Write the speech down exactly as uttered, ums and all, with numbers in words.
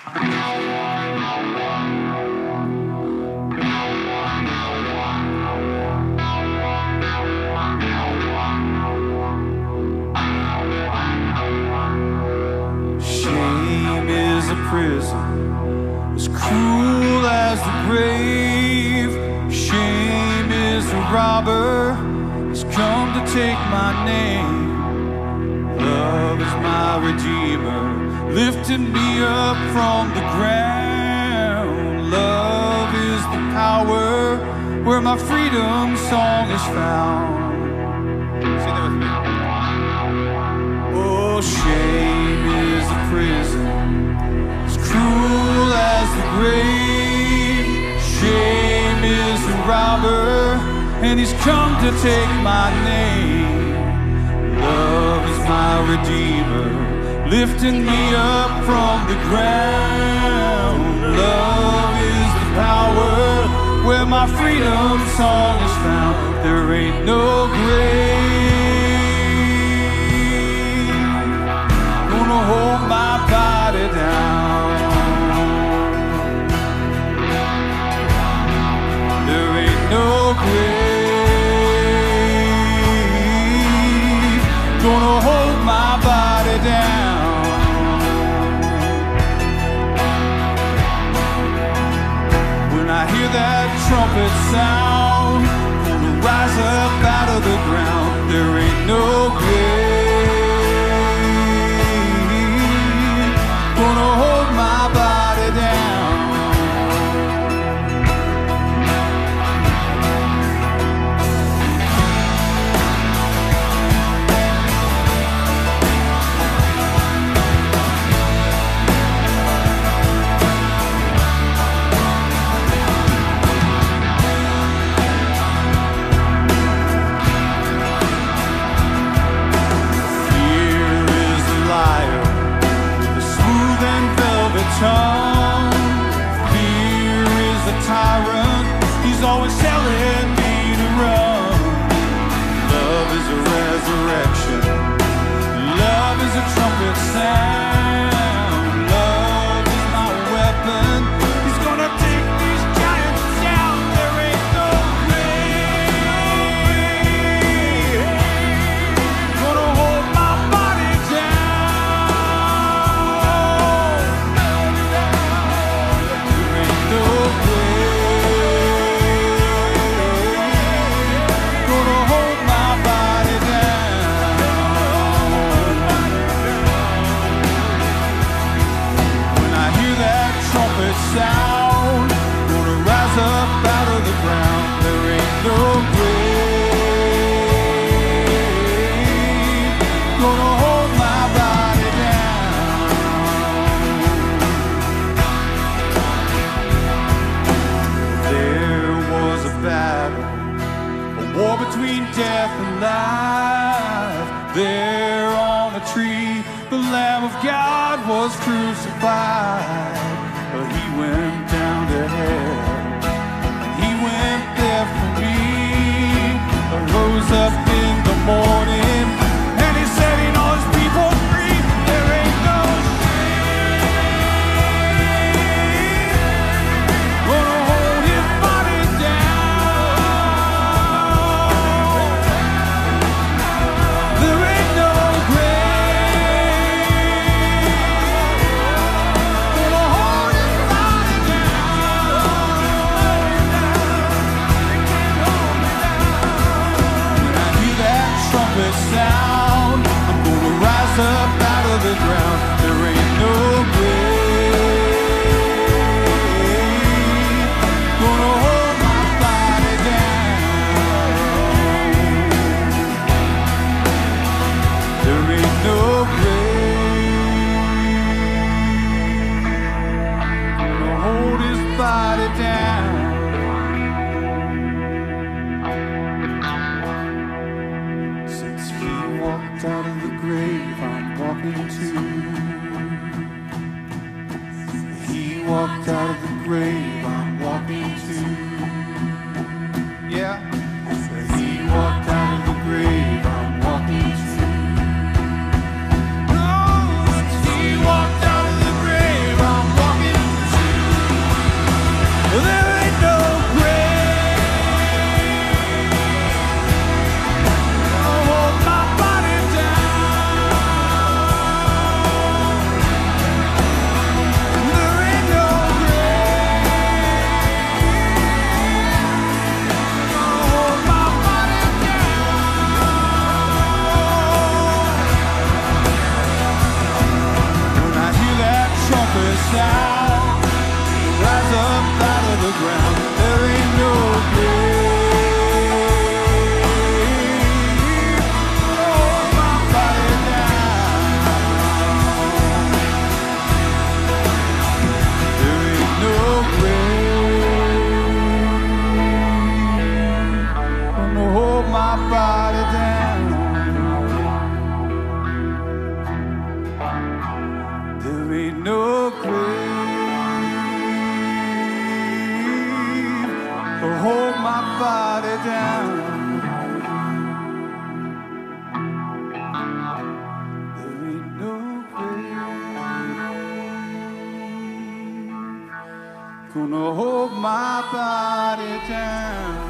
Shame is a prison as cruel as the grave. Shame is a robber who's come to take my name. Love is my redeemer, lifting me up from the ground. Love is the power where my freedom song is found. Sing that with me. Oh, shame is a prison as cruel as the grave. Shame is a robber, and he's come to take my name. Love is my redeemer, lifting me up from the ground. Love is the power where my freedom song is found. There ain't no grave gonna hold my body down. There ain't no grave gonna hold my body down. When I hear that trumpet sound, gonna rise up out of the ground. There ain't no grave gonna hold my body down. Tongue. Fear is a tyrant, he's always telling me to run. Love is a resurrection, love is a trumpet sound. Love is my weapon, he's gonna take these giants down. There ain't no grave gonna hold my body down. Sound, gonna rise up out of the ground. There ain't no grave gonna hold my body down. There was a battle, a war between death and life. There on the tree, the Lamb of God was crucified. But he went down to hell, and he went there for me. I rose up in the morning, and he set all his people free. There ain't no shame gonna hold his body down. There ain't no sound, I'm gonna rise up out of the ground. There ain't no grave gonna hold my body down. There ain't no grave gonna hold his body down. Out of the grave I'm walking to. He walked out of the grave I'm walking to. Yeah. He walked out of the grave I'm walking to. Oh, he walked out of the grave I'm walking to. There ain't no grave will hold my body down. There ain't no grave gonna hold my body down.